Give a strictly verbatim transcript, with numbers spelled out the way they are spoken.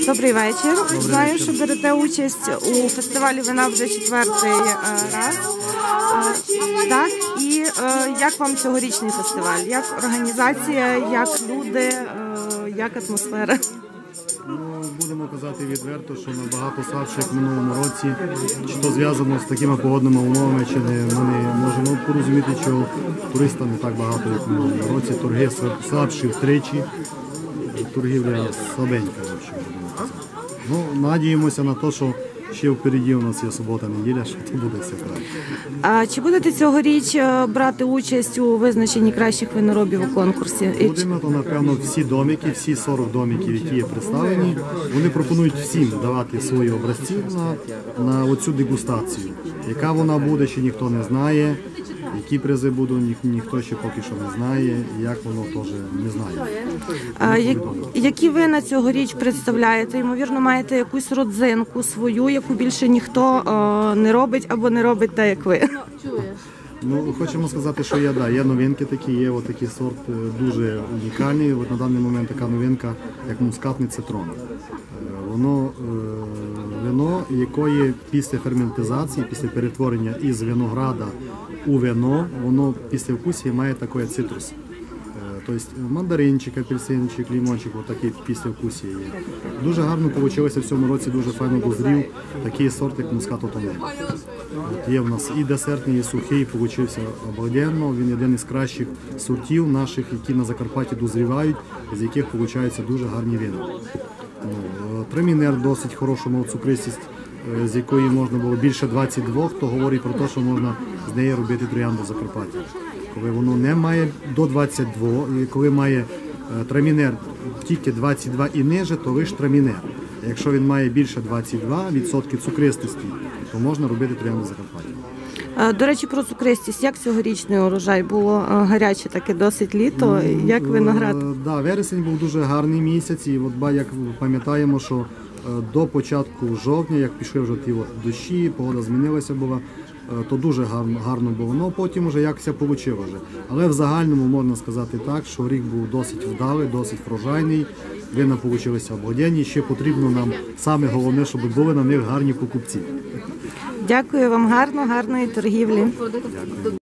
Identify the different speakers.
Speaker 1: Добрий вечір. Знаю, що берете участь у фестивалі вина вже четвертий раз. Так, і як вам цьогорічний фестиваль? Як організація, як люди, як атмосфера?
Speaker 2: Ну, будемо казати відверто, що набагато слабше, як в минулому році. Чи то зв'язано з такими погодними умовами, чи не ми не можемо порозуміти, що туристів не так багато, як в минулому році. Торги слабші втричі, торгівля слабенька, в общем, будемо казати. Ну, надіємося на те, що ще впереді у нас є субота-неділя, що це буде все краще.
Speaker 1: А чи будете цьогоріч брати участь у визначенні кращих виноробів у конкурсі?
Speaker 2: Будемо, то, напевно, всі домики, всі сорок домиків, які є представлені, вони пропонують всім давати свої образці на, на оцю дегустацію. Яка вона буде, ще ніхто не знає, які призи будуть, ні, ніхто ще поки що не знає, і як воно теж не знає.
Speaker 1: А, як, які вина цьогоріч представляєте? Ймовірно, маєте якусь родзинку свою, яку більше ніхто о, не робить або не робить так, як ви?
Speaker 2: Ну, хочемо сказати, що є, да, є новинки такі, є отакий сорт дуже унікальний. От на даний момент така новинка, як мускатний цитрон. Воно вино, якої після ферментизації, після перетворення із винограда у вино, воно після вкусу має такий цитрус. Тобто мандаринчик, апельсинчик, лимончик, отакий після вкусу є. Дуже гарно вийшло в цьому році, дуже файно дозрів такий сорт, як мускато тонель. Є в нас і десертний, і сухий, вийшов обалденно. Він один із кращих сортів наших, які на Закарпатті дозрівають, з яких виходять дуже гарні вина. Ну, трамінер досить хороша, мав цукристість, з якої можна було більше двадцять два, то говорить про те, що можна з неї робити троянду в Закарпатті. Коли воно не має до двадцять два, і коли має трамінер тільки двадцять два і ниже, то лише трамінер. Якщо він має більше двадцять два відсотків цукристості, то можна робити троянду в Закарпатті.
Speaker 1: До речі, про цукристість. Як цьогорічний урожай? Було гаряче таке досить літо, як виноград?
Speaker 2: Так, да, вересень був дуже гарний місяць, і от, як пам'ятаємо, що до початку жовтня, як пішли вже ті от дощі, погода змінилася була, то дуже гарно, гарно було. Ну, потім вже як все вийшло. Але в загальному можна сказати так, що рік був досить вдалий, досить врожайний, вина вийшли обладені. Ще потрібно нам, саме головне, щоб були на них гарні покупці.
Speaker 1: Дякую вам, гарно, гарної торгівлі.
Speaker 2: Дякую.